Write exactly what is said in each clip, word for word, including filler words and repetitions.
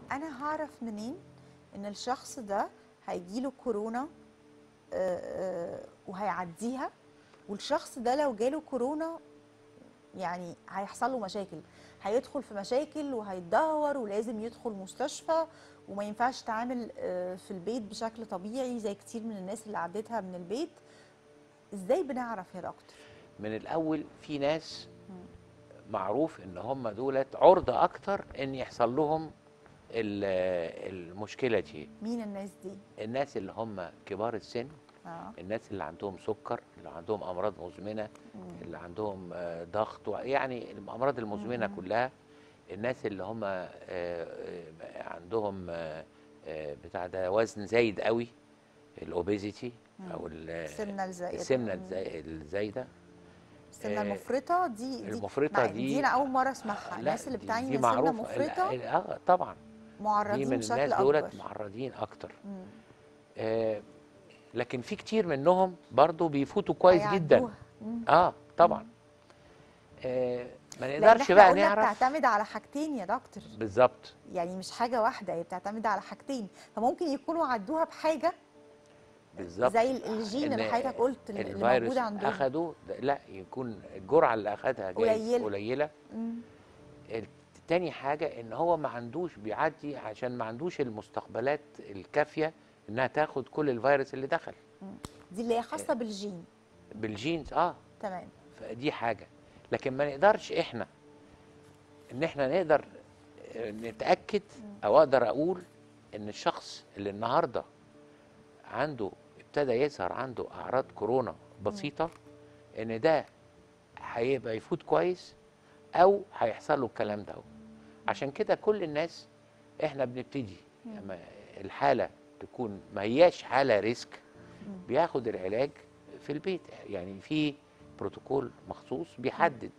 انا هعرف منين ان الشخص ده هيجيله كورونا آه، آه، وهيعديها، والشخص ده لو جاله كورونا يعني هيحصل له مشاكل، هيدخل في مشاكل وهيتدهور ولازم يدخل مستشفى، وما ينفعش يتعامل آه، في البيت بشكل طبيعي زي كتير من الناس اللي عدتها من البيت. ازاي بنعرف يا دكتور؟ من الاول في ناس معروف ان هم دولت عرضه اكتر ان يحصل لهم ال- المشكله دي. مين الناس دي؟ الناس اللي هم كبار السن، اه. الناس اللي عندهم سكر، اللي عندهم امراض مزمنه، اللي عندهم آه، ضغط، يعني الامراض المزمنه كلها. الناس اللي هم آه، آه، عندهم آه، آه، بتاع ده وزن زايد قوي، الاوبيزيتي او ال- السمنه الزائده. السمنه مم. الزا- الزايده. السمنه آه، المفرطه دي دي المفرطه مع دي دي انا اول مره آه، اسمعها، لا الناس اللي دي, بتعاني دي من سمنه معروفه، مفرطه ال- اه طبعا دي معرضين من بشكل الناس دولت اكبر. معرضين اكتر. آه لكن في كتير منهم برضو بيفوتوا كويس جدا. هيعدوها. مم. اه طبعا. آه ما لان نقدرش احنا بقى قلنا نعرف بتعتمد على حاجتين يا دكتور، بالظبط. يعني مش حاجه واحده، هي بتعتمد على حاجتين، فممكن يكونوا عدوها بحاجه بالظبط زي ال- الجين ان اللي حضرتك قلت اللي موجود الفيروس عندهم اخده، لا يكون الجرعه اللي اخدها جايز قليله. قليله. مم. تاني حاجه ان هو ما عندوش بيعدي عشان ما عندوش المستقبلات الكافيه انها تاخد كل الفيروس اللي دخل دي اللي هي خاصه بالجين. بالجينز. اه تمام. فدي حاجه. لكن ما نقدرش احنا ان احنا نقدر آه، نتاكد او اقدر اقول ان الشخص اللي النهارده عنده ابتدى يظهر عنده اعراض كورونا بسيطه ان ده هيبقى يفوت كويس او هيحصل له الكلام ده. عشان كده كل الناس احنا بنبتدي لما الحاله تكون ما هياش حاله ريسك بياخد العلاج في البيت. يعني في بروتوكول مخصوص بيحدد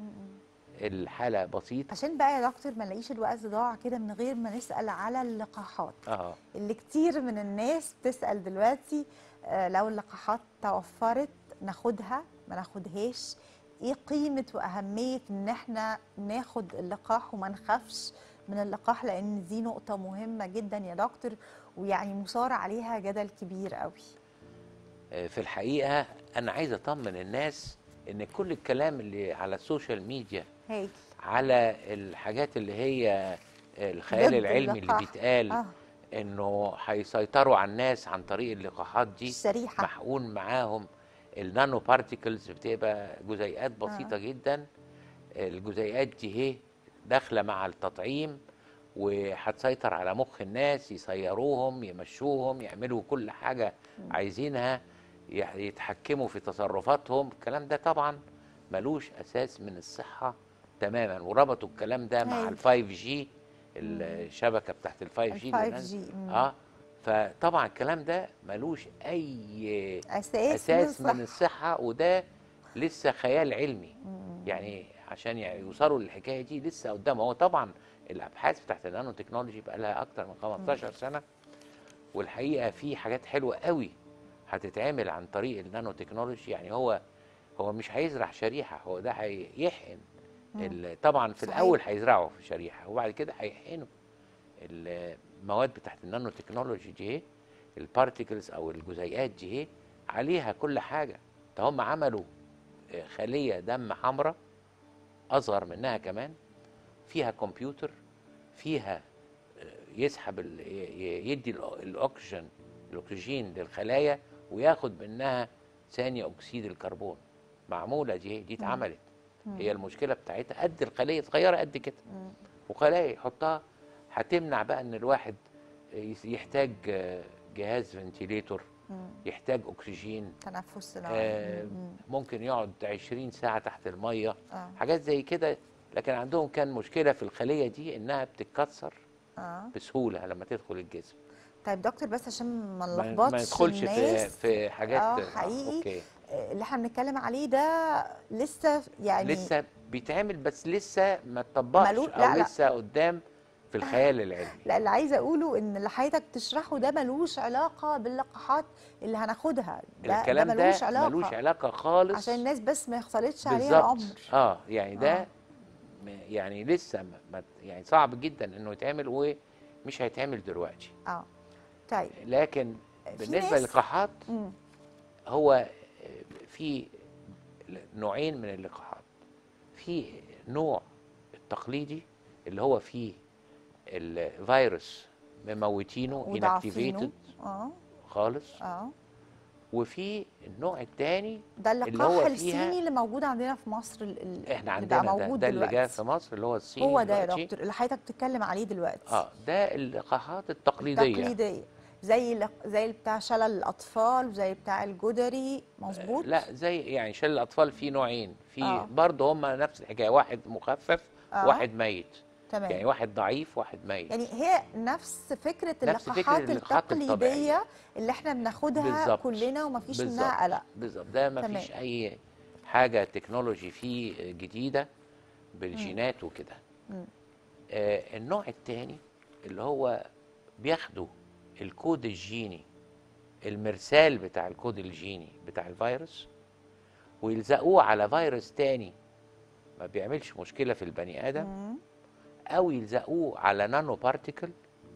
الحاله بسيط. عشان بقى يا دكتور ما نلاقيش الوقت ضاع كده من غير ما نسأل على اللقاحات اه اللي كتير من الناس بتسأل دلوقتي. آه، لو اللقاحات توفرت ناخدها ما ناخدهاش؟ ايه قيمة وأهمية ان احنا ناخد اللقاح وما نخافش من اللقاح؟ لان دي نقطة مهمة جدا يا دكتور، ويعني مثار عليها جدل كبير قوي. آه، في الحقيقه انا عايز اطمن الناس ان كل الكلام اللي على السوشيال ميديا هايل. على الحاجات اللي هي الخيال ضد العلمي اللي اللقاح. بيتقال اه. انه هيسيطروا على الناس عن طريق اللقاحات دي، الشريحة. محقون معاهم النانو بارتيكلز، بتبقى جزيئات اه. بسيطه جدا. الجزيئات دي هي داخله مع التطعيم وهتسيطر على مخ الناس، يسيروهم يمشوهم يعملوا كل حاجه عايزينها، يتحكموا في تصرفاتهم. الكلام ده طبعا ملوش اساس من الصحه تماما. وربطوا الكلام ده مع هايل. الفايف جي، الشبكه بتاعت الفايف جي اللي الفايف نازل. جي. اه فطبعا الكلام ده ملوش اي اساس من اساس من الصحة. الصحه، وده لسه خيال علمي. يعني عشان يعني يوصلوا للحكايه دي لسه قدام. هو طبعا الابحاث بتاعت النانو تكنولوجي بقى لها اكتر من خمستاشر سنه، والحقيقه في حاجات حلوه قوي هتتعمل عن طريق النانو تكنولوجي. يعني هو هو مش هيزرع شريحه، هو ده هيحقن. ال- طبعا في صحيح. الاول هيزرعه في شريحه وبعد كده هيحقنه. المواد بتاعت النانو تكنولوجي دي، البارتيكلز او الجزيئات دي عليها كل حاجه. ده هم عملوا خليه دم حمراء اصغر منها كمان، فيها كمبيوتر، فيها يسحب ال- ي- يدي الأ- الاكسجين الاكسجين للخلايا وياخد منها ثاني اكسيد الكربون. معموله دي دي اتعملت. هي المشكله بتاعتها قد الخليه صغيره قد كده، وخلايا يحطها هتمنع بقى ان الواحد يس- يحتاج آه، جهاز فنتيليتور، يحتاج اكسجين، تنفس صناعي. آه، ممكن يقعد عشرين ساعة تحت المية، آه. حاجات زي كده. لكن عندهم كان مشكلة في الخلية دي انها بتتكسر اه. بسهولة لما تدخل الجسم. طيب دكتور بس عشان ما ما, ما نلخبطش ندخلش في الناس. في حاجات. اه اه حقيقي. اوكي. آه، اللي احنا بنتكلم عليه ده لسه يعني لسه بيتعمل بس لسه ما اتطبقش ملو او لا لا لسه قدام في الخيال العلمي. لا اللي عايزه اقوله ان اللي حضرتك بتشرحه ده ملوش علاقه باللقاحات اللي هناخدها، ده ده الكلام ملوش ده ملوش علاقه، علاقة خالص. عشان الناس بس ما يختلطش عليها بالظبط. الامر. اه يعني اه. ده م- يعني لسه ما ما- يعني صعب جدا انه يتعمل، مش هيتعمل دلوقتي. اه طيب لكن في بالنسبه ناس للقاحات مم. هو في نوعين من اللقاحات. في نوع التقليدي اللي هو فيه الفيروس مموتينه وضعفينه انكتيفيتد اه خالص، اه وفي النوع الثاني ده اللي اللقاح هو الصيني فيها اللي موجود عندنا في مصر، ال- ال- احنا اللي بقى عندنا ده موجود ده اللي جاي في دلوقتي. مصر اللي هو الصيني هو ده يا دلوقتي. دكتور اللي حضرتك بتتكلم عليه دلوقتي. اه ده اللقاحات التقليديه. التقليدية زي لق- زي بتاع شلل الأطفال وزي بتاع الجدري، مظبوط؟ لا زي يعني شلل الاطفال في نوعين، في آه. برضه هم نفس الحكايه، واحد مخفف آه. واحد ميت. تمام. يعني واحد ضعيف واحد ميت. يعني هي نفس فكرة نفس فكرة اللقاحات اللقاحات التقليدية الطبيعية. اللي احنا بناخدها بالظبط كلنا ومفيش بالظبط منها قلق. بالظبط ده ما تمام. فيش اي حاجه تكنولوجي فيه جديده بالجينات وكده. مم. آه النوع الثاني اللي هو بياخدوا الكود الجيني، المرسال بتاع الكود الجيني بتاع الفيروس، ويلزقوه على فيروس تاني ما بيعملش مشكله في البني ادم، مم. او يلزقوه على نانو بارتيكل.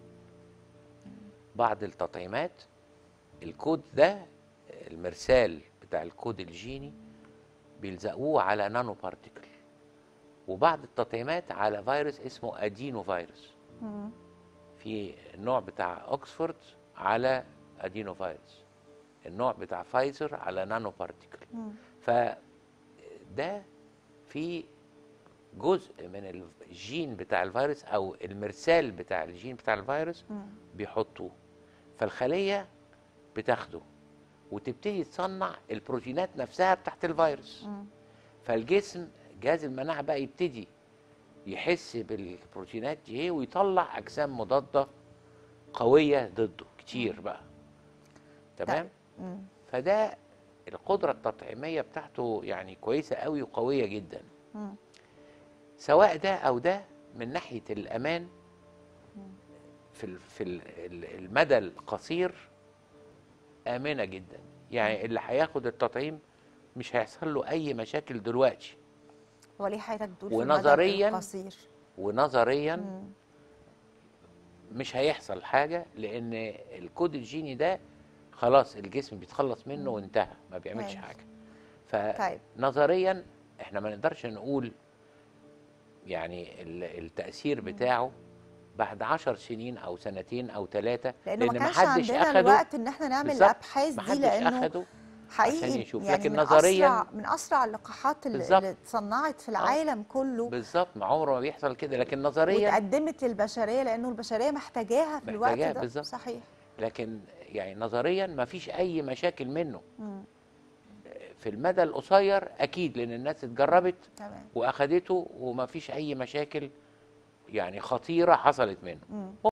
بعض التطعيمات الكود ده المرسال بتاع الكود الجيني بيلزقوه على نانو بارتيكل، وبعض التطعيمات على فيروس اسمه ادينو فيروس. مم. في النوع بتاع اوكسفورد على ادينو فيروس، النوع بتاع فايزر على نانو بارتيكل. مم. فده في جزء من الجين بتاع الفيروس او المرسال بتاع الجين بتاع الفيروس مم. بيحطوه، فالخليه بتاخده وتبتدي تصنع البروتينات نفسها بتاعت الفيروس. مم. فالجسم جهاز المناعه بقى يبتدي يحس بالبروتينات دي ويطلع اجسام مضاده قويه ضده كتير بقى. تمام. مم. فده القدره التطعيميه بتاعته يعني كويسه قوي وقويه جدا. مم. سواء ده او ده من ناحيه الامان مم. في ال- في ال- ال- المدى القصير امنه جدا. يعني اللي هياخد التطعيم مش هيحصل له اي مشاكل دلوقتي، هو ليه حضرتك بتقول في المدى ونظريا القصير؟ ونظريا مم. مش هيحصل حاجه، لان الكود الجيني ده خلاص الجسم بيتخلص منه مم. وانتهى، ما بيعملش هايل. حاجه. طيب فنظريا احنا ما نقدرش نقول يعني ال- التاثير بتاعه بعد عشر سنين او سنتين او ثلاثه، لانه ما لان كانش محدش عندنا اخده. الوقت ان احنا نعمل بالظبط. الابحاث دي، محدش لانه اخده حقيقي عشان يشوف. يعني لكن من نظرياً- اسرع من اسرع اللقاحات اللي, بالظبط. اللي اتصنعت في العالم كله بالظبط، ما عمره ما بيحصل كده، لكن نظريا واتقدمت للبشريه لانه البشريه محتاجاها في الوقت محتاجاها ده. بالظبط. صحيح. لكن يعني نظريا ما فيش اي مشاكل منه. مم. في المدى القصير اكيد، لان الناس اتجربت تمام. واخدته وما فيش اي مشاكل يعني خطيره حصلت منه. مم.